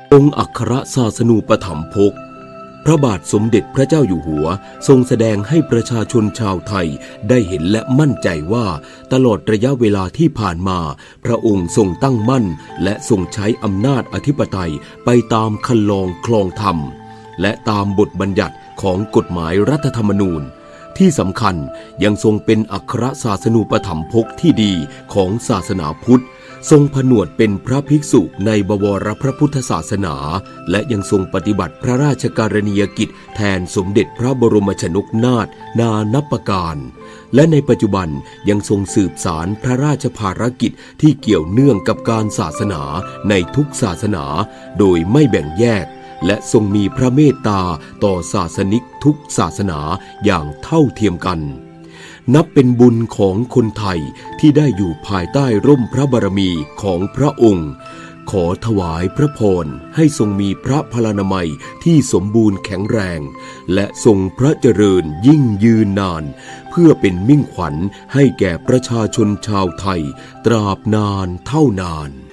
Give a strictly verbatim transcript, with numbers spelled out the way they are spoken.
องค์อัครศาสนูปถัมภกพระบาทสมเด็จพระเจ้าอยู่หัวทรงแสดงให้ประชาชนชาวไทยได้เห็นและมั่นใจว่าตลอดระยะเวลาที่ผ่านมาพระองค์ทรงตั้งมั่นและทรงใช้อำนาจอธิปไตยไปตามคันลองคลองธรรมและตามบทบัญญัติของกฎหมายรัฐธรรมนูญที่สำคัญยังทรงเป็นอัครศาสนูปถัมภกที่ดีของศาสนาพุทธทรงผนวดเป็นพระภิกษุในบวรพระพุทธศาสนาและยังทรงปฏิบัติพระราชการณียกิจแทนสมเด็จพระบรมชนกนาถนานับประการและในปัจจุบันยังทรงสืบสารพระราชภารกิจที่เกี่ยวเนื่องกับการศาสนาในทุกศาสนาโดยไม่แบ่งแยกและทรงมีพระเมตตาต่อศาสนิกทุกศาสนาอย่างเท่าเทียมกันนับเป็นบุญของคนไทยที่ได้อยู่ภายใต้ร่มพระบารมีของพระองค์ขอถวายพระพรให้ทรงมีพระพลานามัยที่สมบูรณ์แข็งแรงและทรงพระเจริญยิ่งยืนนานเพื่อเป็นมิ่งขวัญให้แก่ประชาชนชาวไทยตราบนานเท่านาน